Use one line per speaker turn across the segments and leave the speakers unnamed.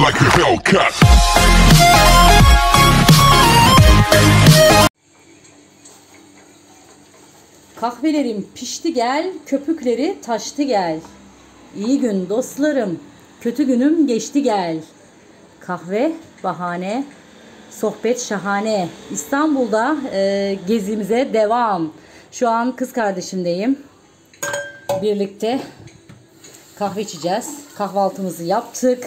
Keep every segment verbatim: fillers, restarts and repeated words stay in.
like a Hellcat.
Kahvelerim pişti gel, köpükleri taştı gel. İyi gün dostlarım, kötü günüm geçti gel. Kahve bahane, sohbet şahane. İstanbul'da e, gezimize devam. Şu an kız kardeşimdeyim. Birlikte kahve içeceğiz. Kahvaltımızı yaptık.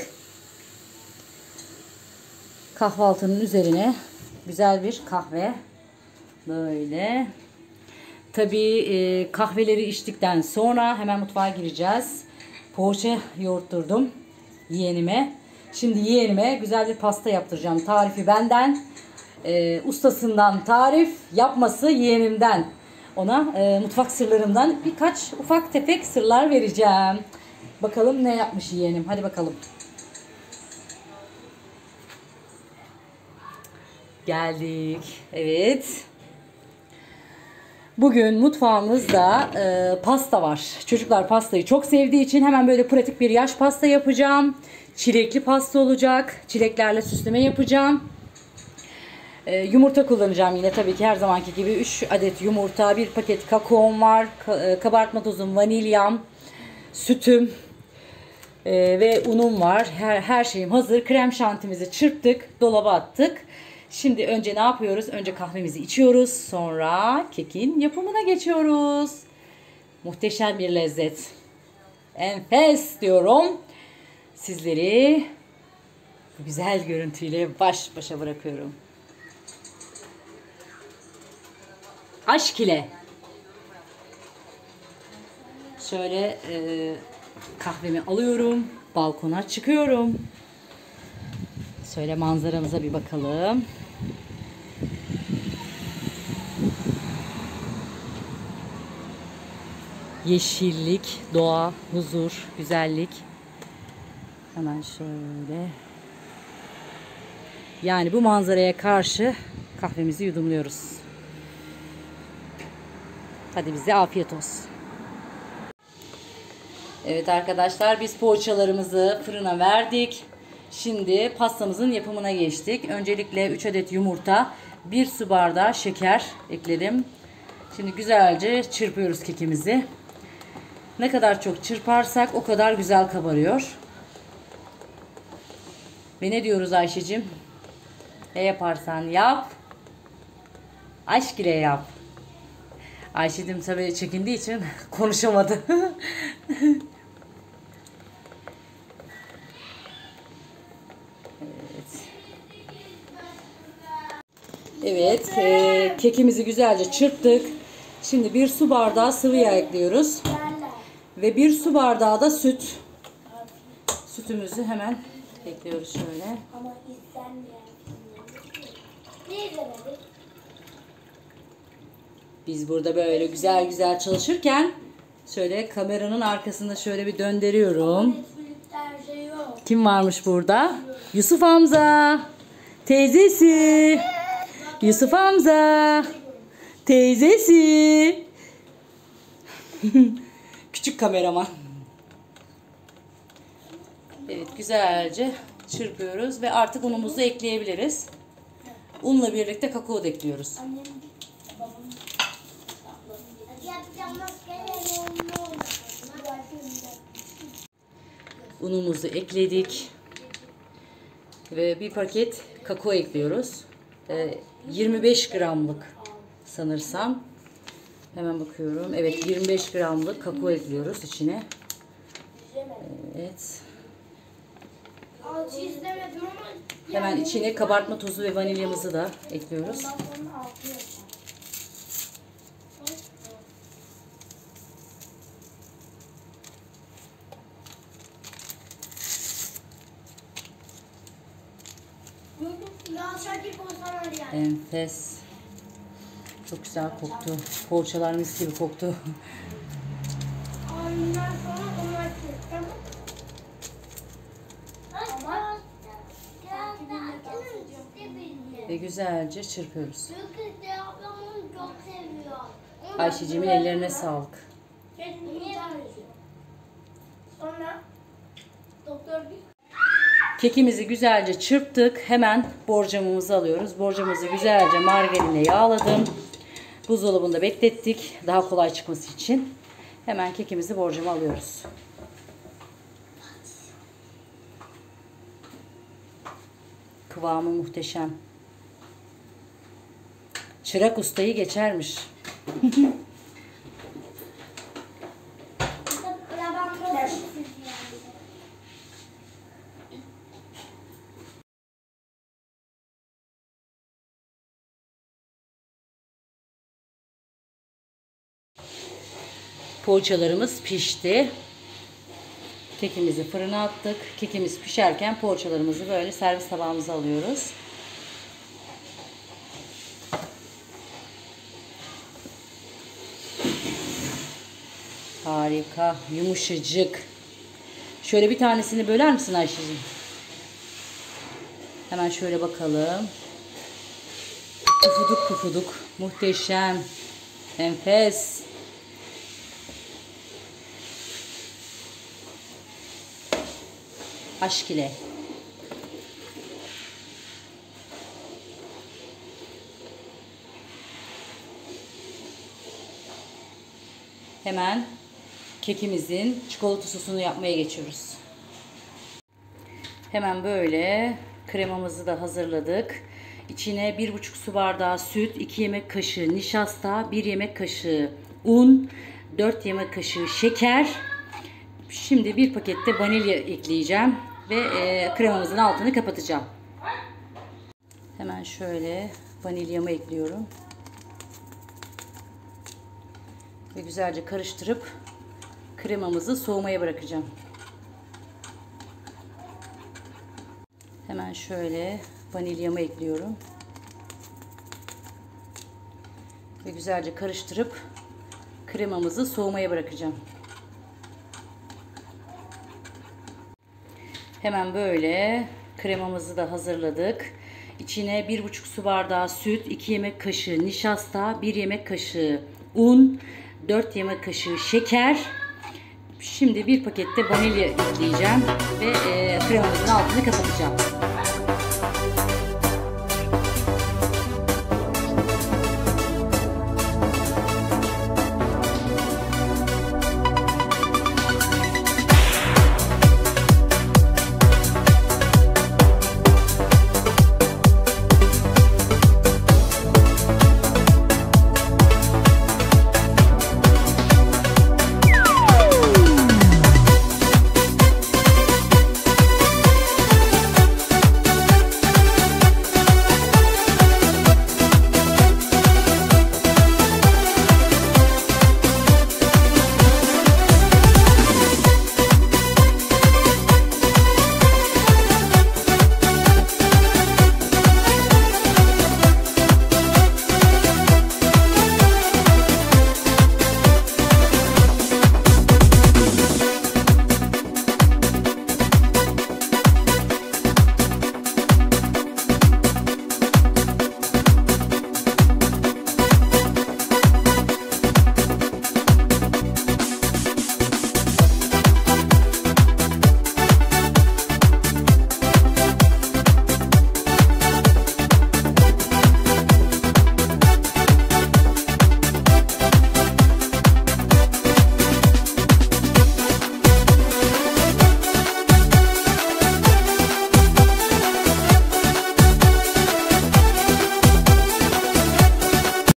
Kahvaltının üzerine güzel bir kahve. Böyle. Tabii e, kahveleri içtikten sonra hemen mutfağa gireceğiz. Poğaça yoğurtturdum yeğenime. Şimdi yeğenime güzel bir pasta yaptıracağım. Tarifi benden. E, ustasından tarif, yapması yeğenimden. Ona e, mutfak sırlarımdan birkaç ufak tefek sırlar vereceğim. Bakalım ne yapmış yeğenim. Hadi bakalım. Geldik. Evet. Bugün mutfağımızda e, pasta var. Çocuklar pastayı çok sevdiği için hemen böyle pratik bir yaş pasta yapacağım. Çilekli pasta olacak. Çileklerle süsleme yapacağım. E, yumurta kullanacağım yine tabii ki her zamanki gibi. üç adet yumurta, bir paket kakaom var. Ka kabartma tozum, vanilyam, sütüm e, ve unum var. Her, her şeyim hazır. Krem şantimizi çırptık. Dolaba attık. Şimdi önce ne yapıyoruz? Önce kahvemizi içiyoruz. Sonra kekin yapımına geçiyoruz. Muhteşem bir lezzet. Enfes diyorum. Sizleri bu güzel görüntüyle baş başa bırakıyorum. Aşk ile. Şöyle e, kahvemi alıyorum. Balkona çıkıyorum. Şöyle manzaramıza bir bakalım. Yeşillik, doğa, huzur, güzellik. Hemen şöyle. Yani bu manzaraya karşı kahvemizi yudumluyoruz. Hadi bize afiyet olsun. Evet arkadaşlar, biz poğaçalarımızı fırına verdik. Şimdi pastamızın yapımına geçtik. Öncelikle üç adet yumurta, bir su bardağı şeker ekledim. Şimdi güzelce çırpıyoruz kekimizi. Ne kadar çok çırparsak o kadar güzel kabarıyor. Ve ne diyoruz Ayşe'cim? Ne yaparsan yap, aşk ile yap. Ayşe'cim tabii çekindiği için konuşamadı. Evet, e, kekimizi güzelce çırptık. Şimdi bir su bardağı sıvı yağ ekliyoruz. Ve bir su bardağı da süt. Sütümüzü hemen ekliyoruz şöyle. Biz burada böyle güzel güzel çalışırken şöyle kameranın arkasında şöyle bir döndürüyorum. Kim varmış burada? Yusuf Hamza. Teyzesi. Yusuf Hamza. Teyzesi. Küçük kameraman. Evet, güzelce çırpıyoruz ve artık unumuzu ekleyebiliriz. Unla birlikte kakao da ekliyoruz. Unumuzu ekledik. Ve bir paket kakao ekliyoruz. Ee, yirmi beş gramlık sanırsam. Hemen bakıyorum. Evet, yirmi beş gramlık kakao ekliyoruz içine. Evet. Hemen içine kabartma tozu ve vanilyamızı da ekliyoruz. Enfes. Çok güzel koktu. Poğaçalar mis gibi koktu. Ve güzelce çırpıyoruz. Ayşeciğimin ellerine sağlık.
Sonra doktor
Kekimizi güzelce çırptık. Hemen borcamımızı alıyoruz. Borcamımızı güzelce margarinle yağladım. Buzdolabında beklettik. Daha kolay çıkması için. Hemen kekimizi borcama alıyoruz. Kıvamı muhteşem. Çırak ustayı geçermiş. Poğaçalarımız pişti. Kekimizi fırına attık. Kekimiz pişerken poğaçalarımızı böyle servis tabağımıza alıyoruz. Harika, yumuşacık. Şöyle bir tanesini böler misin Ayşe'cim? Hemen şöyle bakalım. Pufuduk pufuduk, muhteşem, enfes. Aşk ile. Hemen kekimizin çikolata sosunu yapmaya geçiyoruz. Hemen böyle kremamızı da hazırladık. İçine bir buçuk su bardağı süt, iki yemek kaşığı nişasta, bir yemek kaşığı un, dört yemek kaşığı şeker. Şimdi bir pakette vanilya ekleyeceğim ve e, kremamızın altını kapatacağım. Hemen şöyle vanilyamı ekliyorum. Ve güzelce karıştırıp kremamızı soğumaya bırakacağım. Hemen şöyle vanilyamı ekliyorum. Ve güzelce karıştırıp kremamızı soğumaya bırakacağım. Hemen böyle kremamızı da hazırladık. İçine bir buçuk su bardağı süt, iki yemek kaşığı nişasta, bir yemek kaşığı un, dört yemek kaşığı şeker. Şimdi bir pakette vanilya ekleyeceğim ve e, kremamızın altını kapatacağım.